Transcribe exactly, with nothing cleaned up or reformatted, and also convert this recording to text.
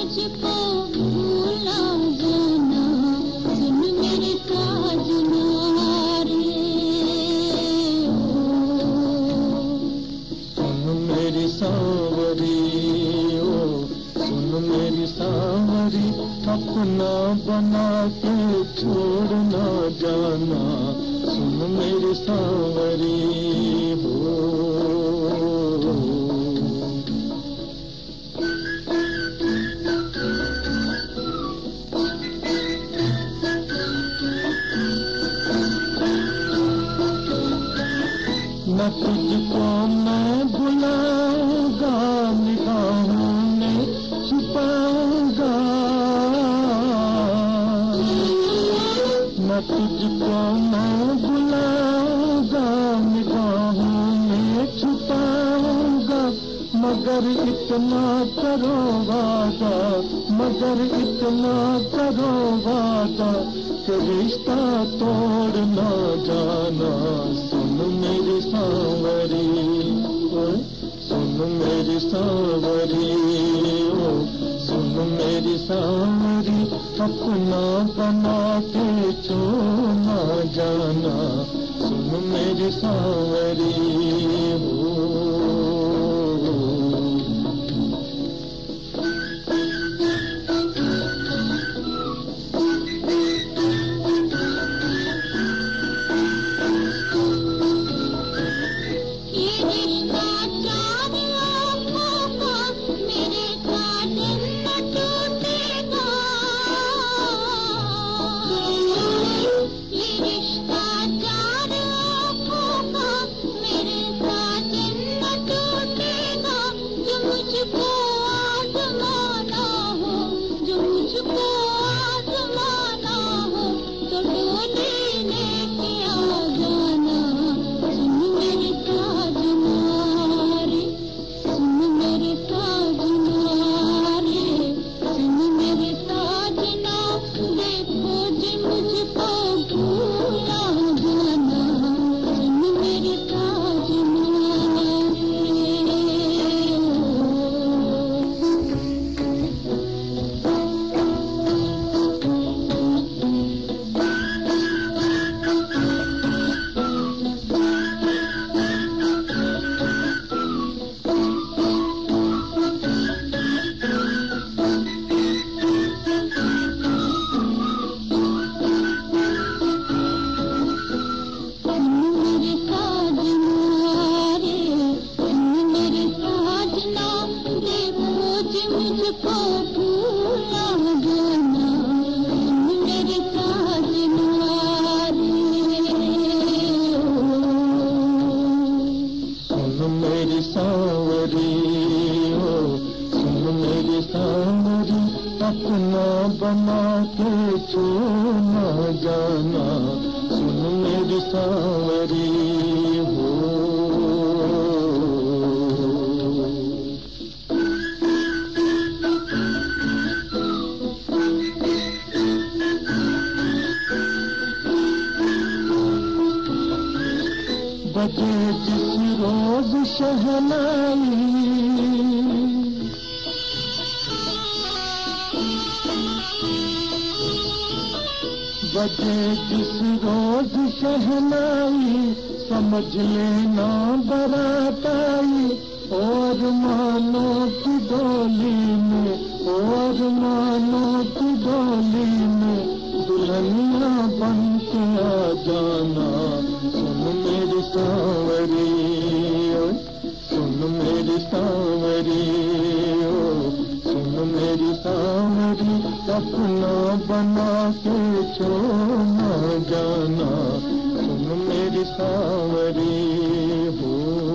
मुझको भूल ना जाना, सुन मेरे साजना रे। सुन मेरी सांवरी ओ, सुन मेरी सांवरी, अपना बना के छोड़ ना जाना, सुन मेरी सांवरी हो। न तुझको मैं बुलाऊंगा, निगाहों में छुपाऊंगा, न तुझको मैं बुलाऊंगा, निगाहों में छुपाऊंगा, मगर इतना करो वादा, मगर इतना करो वादा कि रिश्ता तोड़ ना जाना, सुन मेरी सांवरी ओ, सुन मेरी सांवरी ओ, सुन मेरी सांवरी, अपना बना के छोड़ ना जाना, सुन मेरी सांवरी हो। अपना बना के छोड़ ना जाना, सुन मेरी सांवरी हो। बजे जिस रोज शहनाई, बजे जिस रोज शहनाई, समझ लेना बारात आई, और मानो की डोली में, और मानो की डोली में, दुल्हनिया बन के आ जाना, सुन मेरी सांवरी ओ, सुन मेरी सांवरी ओ, सुन मेरी सांवरी, अपना बना के छोड़ ना जाना, सुन मेरी सांवरी हो।